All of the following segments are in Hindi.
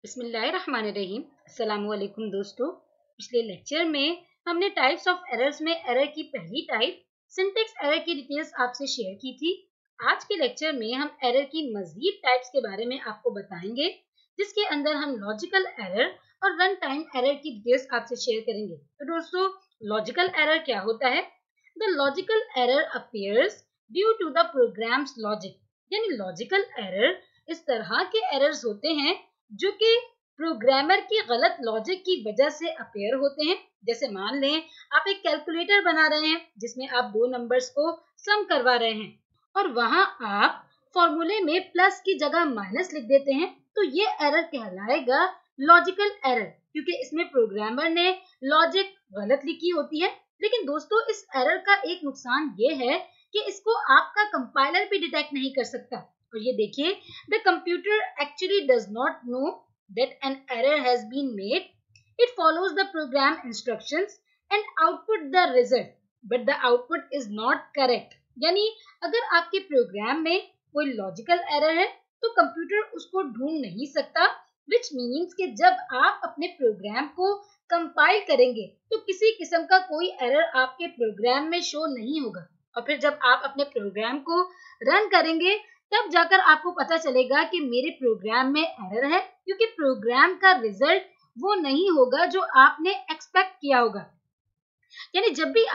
बिस्मिल्लाहिर्रहमानिर्रहीम। अस्सलामुअलैकुम दोस्तों। पिछले लेक्चर में हमने टाइप्स ऑफ एरर्स में एरर की पहली टाइप सिंटेक्स एरर की डिटेल्स आपसे शेयर की थी। आज के लेक्चर में हम एरर की मजीद टाइप्स के बारे में आपको बताएंगे, जिसके अंदर हम लॉजिकल एरर और रन टाइम एरर की डिटेल्स आपसे शेयर करेंगे। तो दोस्तों, लॉजिकल एरर क्या होता है? The logical error appears due to the program's logic. यानी लॉजिकल एरर इस तरह के एरर्स होते हैं जो कि प्रोग्रामर की गलत लॉजिक की वजह से अपेयर होते हैं। जैसे मान लें आप एक कैलकुलेटर बना रहे हैं जिसमें आप दो नंबर्स को सम करवा रहे हैं और वहां आप फॉर्मूले में प्लस की जगह माइनस लिख देते हैं, तो ये एरर कहलाएगा लॉजिकल एरर, क्योंकि इसमें प्रोग्रामर ने लॉजिक गलत लिखी होती है। लेकिन दोस्तों, इस एरर का एक नुकसान ये है कि इसको आपका कंपाइलर भी डिटेक्ट नहीं कर सकता। और ये देखिए, the computer actually does not know that an error has been made. It follows the program instructions and output the result, but the output is not correct. यानी अगर आपके प्रोग्राम में कोई लॉजिकल एरर है तो कंप्यूटर उसको ढूंढ नहीं सकता, which means कि जब आप अपने प्रोग्राम को कंपाइल करेंगे तो किसी किस्म का कोई एरर आपके प्रोग्राम में शो नहीं होगा। और फिर जब आप अपने प्रोग्राम को रन करेंगे तब जाकर आपको पता चलेगा कि मेरे प्रोग्राम में एरर है, क्योंकि प्रोग्राम का रिजल्ट वो नहीं होगा जो आपने एक्सपेक्ट किया होगा। यानी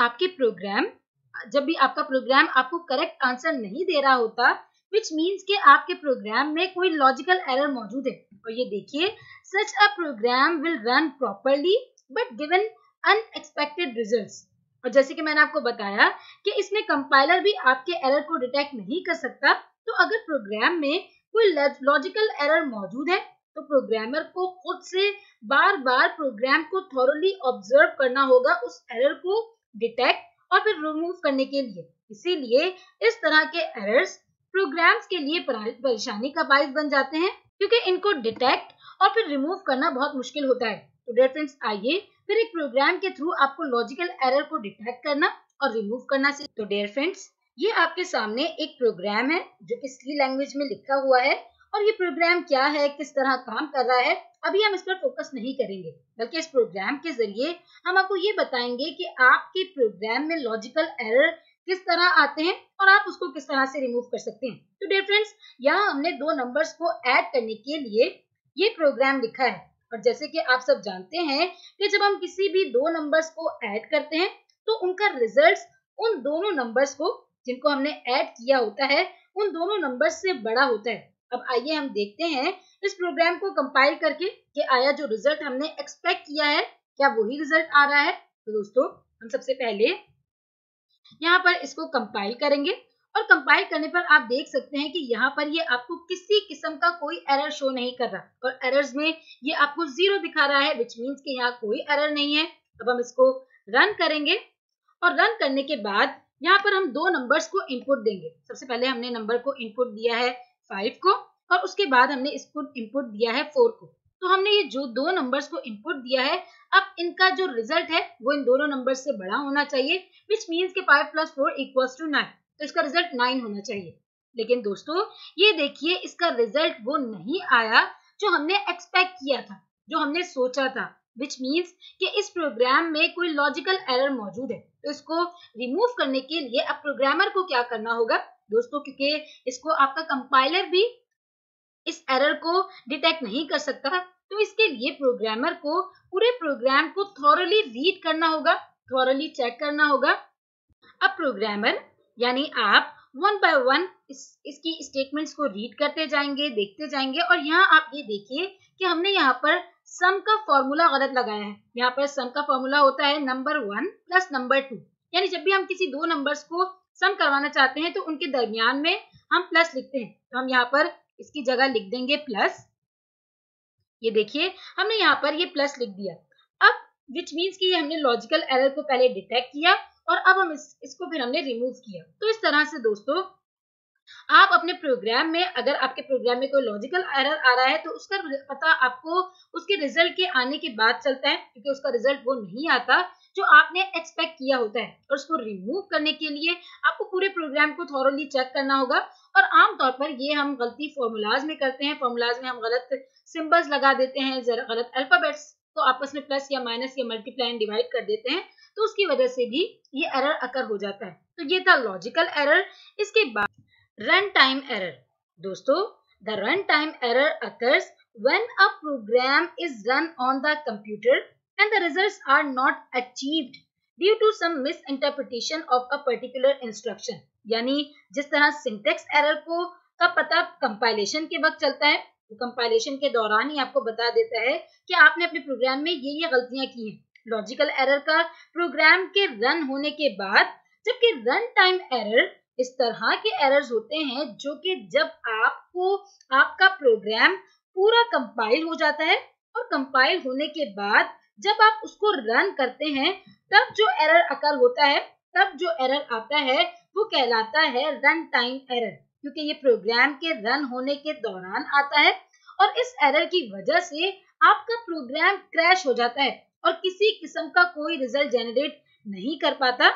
जब भी आपका प्रोग्राम आपको करेक्ट आंसर नहीं दे रहा होता, which means कि आपके प्रोग्राम में कोई लॉजिकल एरर मौजूद है। और ये देखिए, such a program will run properly but given unexpected results। और जैसे कि मैंने आपको बताया कि इसमें कंपाइलर भी आपके एरर को डिटेक्ट नहीं कर सकता, तो अगर प्रोग्राम में कोई लॉजिकल एरर मौजूद है तो प्रोग्रामर को खुद से बार बार प्रोग्राम को थॉरोली ऑब्जर्व करना होगा उस एरर को डिटेक्ट और फिर रिमूव करने के लिए। इसीलिए इस तरह के एरर्स प्रोग्राम्स के लिए परेशानी का बायस बन जाते हैं, क्योंकि इनको डिटेक्ट और फिर रिमूव करना बहुत मुश्किल होता है। तो डियर फ्रेंड्स, आइए फिर एक प्रोग्राम के थ्रू आपको लॉजिकल एरर को डिटेक्ट करना और रिमूव करना सीख। तो डियर फ्रेंड्स, ये आपके सामने एक प्रोग्राम है जो कि सी लैंग्वेज में लिखा हुआ है। और ये प्रोग्राम क्या है, किस तरह काम कर रहा है, अभी हम इस पर फोकस नहीं करेंगे, बल्कि इस प्रोग्राम के जरिए हम आपको ये बताएंगे कि आपके प्रोग्राम में लॉजिकल एरर किस तरह आते हैं और आप उसको किस तरह से रिमूव कर सकते हैं। तो डियर फ्रेंड्स, यहाँ हमने दो नंबर्स को ऐड करने के लिए ये प्रोग्राम लिखा है। और जैसे कि आप सब जानते हैं कि जब हम किसी भी दो नंबर्स को ऐड करते हैं तो उनका रिजल्ट उन दोनों नंबर्स को जिनको हमने ऐड किया होता है उन दोनों नंबर्स से बड़ा होता है। अब आइए हम देखते हैं इस प्रोग्राम को कंपाइल करके कि आया जो रिजल्ट हमने एक्सपेक्ट किया है क्या वही रिजल्ट आ रहा है। तो दोस्तों, हम सबसे पहले यहाँ पर इसको कंपाइल करेंगे और कंपाइल करने पर आप देख सकते हैं कि यहाँ पर ये आपको किसी किस्म का कोई एरर शो नहीं कर रहा और एरर्स में ये आपको 0 दिखा रहा है, विच मीन्स कि यहाँ कोई एरर नहीं है। अब हम इसको रन करेंगे और रन करने के बाद यहाँ पर हम दो नंबर्स को इनपुट देंगे। सबसे पहले हमने नंबर को इनपुट दिया है 5 को और उसके बाद हमने इसको इनपुट दिया है 4 को। तो हमने ये जो दो नंबर्स को इनपुट दिया है, अब इनका जो रिजल्ट है वो इन दोनों नंबर्स से बड़ा होना चाहिए, विच मीन्स कि 5 + 4 = 9। तो इसका रिजल्ट 9 होना चाहिए। लेकिन दोस्तों, ये देखिए, इसका रिजल्ट वो नहीं आया जो हमने एक्सपेक्ट किया था, जो हमने सोचा था, विच मीन्स कि इस प्रोग्राम में कोई लॉजिकल एरर मौजूद है। तो इसको रिमूव करने के लिए अब प्रोग्रामर को क्या करना होगा दोस्तों, क्योंकि इसको आपका कंपाइलर भी इस एरर को डिटेक्ट नहीं कर सकता, तो इसके लिए प्रोग्रामर को पूरे प्रोग्राम को थॉरोली रीड करना होगा, थॉरोली चेक करना होगा। अब प्रोग्रामर यानी आप वन बाय वन इसकी स्टेटमेंट्स को रीड करते जाएंगे, देखते जाएंगे। और यहाँ आप ये देखिए कि हमने यहाँ पर सम का फॉर्मूला गलत लगाया है। यहाँ पर सम का फॉर्मूला होता है नंबर 1 + नंबर 2। यानी जब भी हम किसी दो नंबर्स को सम करवाना चाहते हैं तो उनके दरमियान में हम प्लस लिखते हैं। तो हम यहाँ पर इसकी जगह लिख देंगे प्लस। ये देखिए, हमने यहाँ पर ये प्लस लिख दिया। अब विच मीन्स कि हमने लॉजिकल एरर को पहले डिटेक्ट किया और अब हम इसको फिर हमने रिमूव किया। तो इस तरह से दोस्तों आप अपने प्रोग्राम में, अगर आपके प्रोग्राम में कोई लॉजिकल एरर आ रहा है तो उसका पता आपको उसके रिजल्ट के आने के बाद चलता है, क्योंकि उसका रिजल्ट वो नहीं आता जो आपने एक्सपेक्ट किया होता है। और उसको रिमूव करने के लिए आपको पूरे प्रोग्राम को थॉरोली चेक करना होगा। और आमतौर पर ये हम गलती फॉर्मूलाज में करते हैं। फॉर्मूलाज में हम गलत सिंबल्स लगा देते हैं, जरा गलत अल्फाबेट्स को आपस में प्लस या माइनस या मल्टीप्लाई एंड डिवाइड कर देते हैं, तो उसकी वजह से भी ये एरर अकर हो जाता है। तो ये था लॉजिकल एरर। इसके बाद runtime error. दोस्तों, the runtime error occurs when a program is run on the computer and the results are not achieved due to some misinterpretation of a particular instruction. यानी जिस तरह सिंटेक्स एरर को का पता कंपाइलेशन के वक्त चलता है, तो कंपाइलेशन के दौरान ही आपको बता देता है कि आपने अपने प्रोग्राम में ये गलतियां की हैं। लॉजिकल एरर का प्रोग्राम के रन होने के बाद, जबकि रन टाइम एरर इस तरह के एरर्स होते हैं जो कि जब आपका प्रोग्राम पूरा कंपाइल हो जाता है और कंपाइल होने के बाद जब आप उसको रन करते हैं, तब जो एरर अकर होता है, तब जो एरर आता है वो कहलाता है रन टाइम एरर, क्योंकि ये प्रोग्राम के रन होने के दौरान आता है। और इस एरर की वजह से आपका प्रोग्राम क्रैश हो जाता है और किसी किस्म का कोई रिजल्ट जनरेट नहीं कर पाता।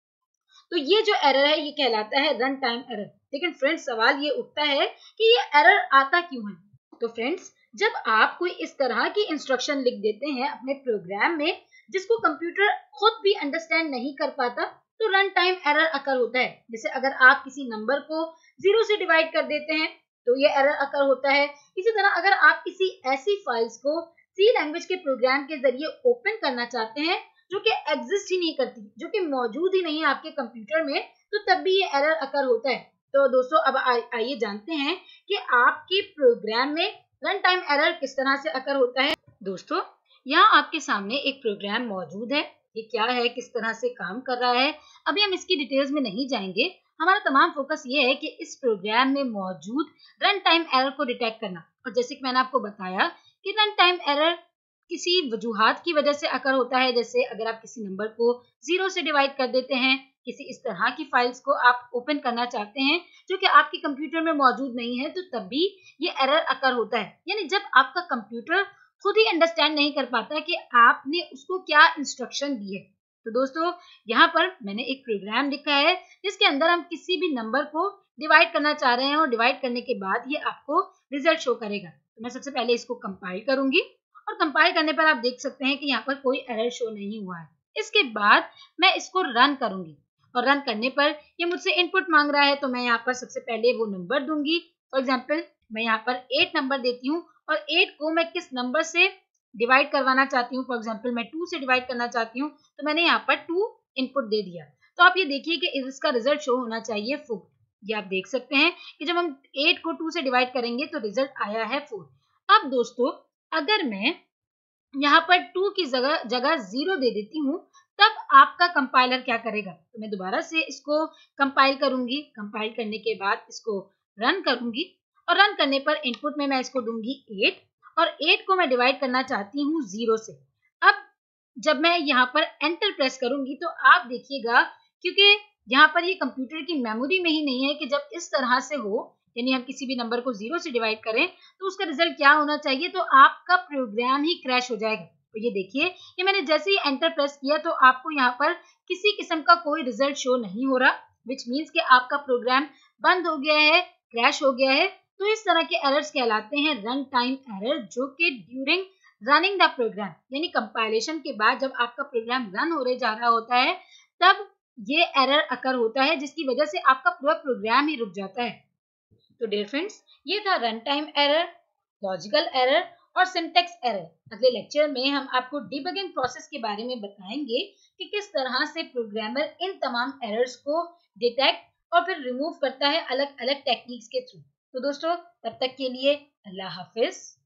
तो ये जो एरर है ये कहलाता है रन टाइम एरर। लेकिन फ्रेंड्स, सवाल ये उठता है कि ये एरर आता क्यों है। तो फ्रेंड्स, जब आप कोई इस तरह की इंस्ट्रक्शन लिख देते हैं अपने प्रोग्राम में जिसको कंप्यूटर खुद भी अंडरस्टैंड नहीं कर पाता, तो रन टाइम एरर अकर होता है। जैसे अगर आप किसी नंबर को 0 से डिवाइड कर देते हैं तो ये एरर अकर होता है। इसी तरह अगर आप किसी ऐसी फाइल्स को सी लैंग्वेज के प्रोग्राम के जरिए ओपन करना चाहते हैं जो कि एग्जिस्ट ही नहीं करती, जो कि मौजूद ही नहीं है आपके कंप्यूटर में, तो तब भी ये एरर अकर होता है। तो दोस्तों, अब आइए जानते हैं कि आपके प्रोग्राम में रन टाइम एरर किस तरह से अकर होता है। दोस्तों, यहाँ आपके सामने एक प्रोग्राम मौजूद है। ये क्या है, किस तरह से काम कर रहा है, अभी हम इसकी डिटेल्स में नहीं जाएंगे। हमारा तमाम फोकस ये है कि इस प्रोग्राम में मौजूद रन टाइम एरर को डिटेक्ट करना। और जैसे कि मैंने आपको बताया कि रन टाइम एरर किसी वजूहात की वजह से अकर होता है। जैसे अगर आप किसी नंबर को 0 से डिवाइड कर देते हैं, किसी इस तरह की फाइल्स को आप ओपन करना चाहते हैं जो कि आपके कंप्यूटर में मौजूद नहीं है, तो तब भी ये एरर अकर होता है। यानी जब आपका कंप्यूटर खुद ही अंडरस्टैंड नहीं कर पाता कि आपने उसको क्या इंस्ट्रक्शन दी है। तो दोस्तों, यहाँ पर मैंने एक प्रोग्राम लिखा है जिसके अंदर हम किसी भी नंबर को डिवाइड करना चाह रहे हैं और डिवाइड करने के बाद ये आपको रिजल्ट शो करेगा। तो मैं सबसे पहले इसको कंपाइल करूंगी और कंपाइल करने पर आप देख सकते हैं कि यहाँ पर कोई एरर शो नहीं हुआ है। इसके बाद मैं इसको रन करूंगी और रन करने पर ये मुझसे इनपुट मांग रहा है, तो मैं यहाँ पर सबसे पहले वो नंबर दूंगी। फॉर एग्जाम्पल, मैं यहाँ पर 8 नंबर देती हूँ और 8 को मैं किस नंबर से डिवाइड करवाना चाहती हूँ। फॉर एग्जाम्पल, मैं 2 से डिवाइड करना चाहती हूँ, तो मैंने यहाँ पर 2 इनपुट दे दिया। तो आप ये देखिए कि इसका रिजल्ट शो होना चाहिए 4। ये आप देख सकते हैं कि जब हम 8 को 2 से डिवाइड करेंगे तो रिजल्ट आया है 4। अब दोस्तों, अगर मैं यहाँ पर 2 की जगह 0 दे देती हूँ, तब आपका कंपाइलर क्या करेगा। तो मैं दोबारा से इसको कंपाइल करूंगी। कंपाइल करने के बाद इसको रन करूंगी और रन करने पर इनपुट में मैं इसको दूंगी 8 और 8 को मैं डिवाइड करना चाहती हूँ 0 से। अब जब मैं यहाँ पर एंटर प्रेस करूंगी तो आप देखिएगा, क्योंकि यहाँ पर ये कंप्यूटर की मेमोरी में ही नहीं है कि जब इस तरह से हो, यानी हम किसी भी नंबर को 0 से डिवाइड करें तो उसका रिजल्ट क्या होना चाहिए, तो आपका प्रोग्राम ही क्रैश हो जाएगा। तो ये देखिए कि मैंने जैसे ही एंटर प्रेस किया तो आपको यहाँ पर किसी किस्म का कोई रिजल्ट शो नहीं हो रहा, विच मीन्स कि आपका प्रोग्राम बंद हो गया है, क्रैश हो गया है। तो इस तरह के एरर्स कहलाते हैं रन टाइम एरर, जो कि ड्यूरिंग रनिंग द प्रोग्राम, यानी कंपाइलेशन के बाद जब आपका प्रोग्राम रन होने जा रहा होता है, तब ये एरर अकर होता है, जिसकी वजह से आपका पूरा प्रोग्राम ही रुक जाता है। तो डियर फ्रेंड्स, ये था run time error, logical error और सिंटैक्स एरर। अगले लेक्चर में हम आपको डिबगिंग प्रोसेस के बारे में बताएंगे कि किस तरह से प्रोग्रामर इन तमाम एरर्स को डिटेक्ट और फिर रिमूव करता है अलग अलग टेक्निक्स के थ्रू। तो दोस्तों, तब तक के लिए अल्लाह हाफिज।